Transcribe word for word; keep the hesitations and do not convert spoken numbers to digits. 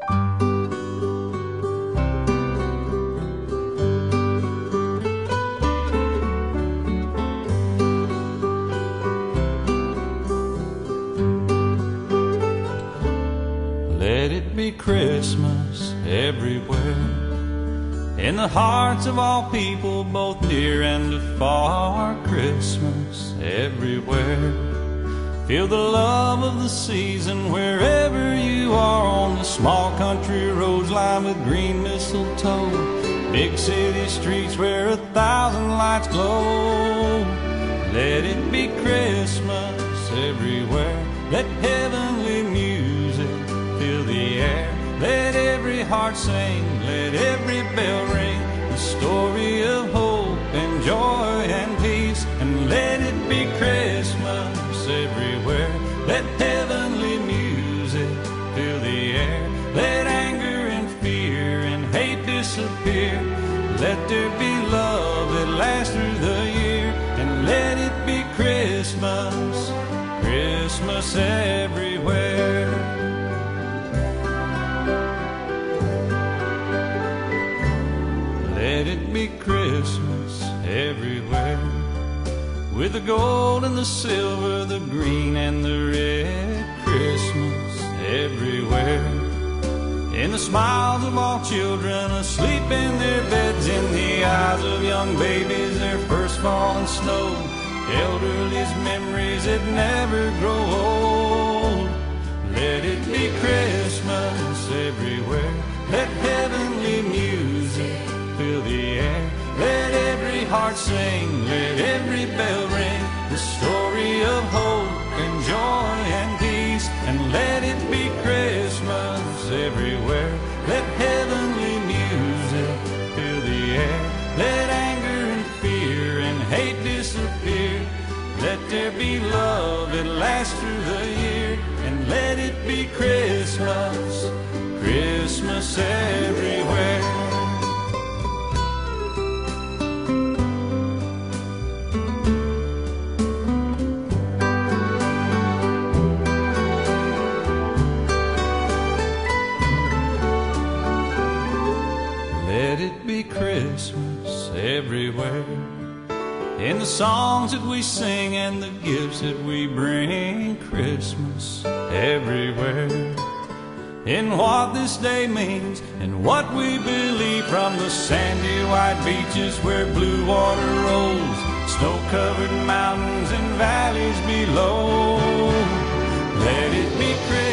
Let it be Christmas everywhere, in the hearts of all people, both near and afar. Christmas everywhere. Feel the love of the season wherever you are, on the small country roads lined with green mistletoe, big city streets where a thousand lights glow. Let it be Christmas everywhere. Let heavenly music fill the air. Let every heart sing, let every bell ring, the story of hope and joy and peace. And let it be Christmas everywhere. Let heavenly music fill the air. Let anger and fear and hate disappear. Let there be love that lasts through the year. And let it be Christmas, Christmas everywhere. Let it be Christmas everywhere, with the gold and the silver, the green and the red. Christmas everywhere, in the smiles of all children asleep in their beds, in the eyes of young babies, their first falling snow, elderly's memories that never grow old. Let it be Christmas everywhere. Let heavenly music fill the air. Let every heart sing, let every bell ring, the story of hope and joy and peace. And let it be Christmas everywhere. Let heavenly music fill the air. Let anger and fear and hate disappear. Let there be love that lasts through the year. And let it be Christmas, Christmas everywhere. Let it be Christmas everywhere, in the songs that we sing and the gifts that we bring. Christmas everywhere, in what this day means and what we believe, from the sandy white beaches where blue water rolls, snow-covered mountains and valleys below. Let it be Christmas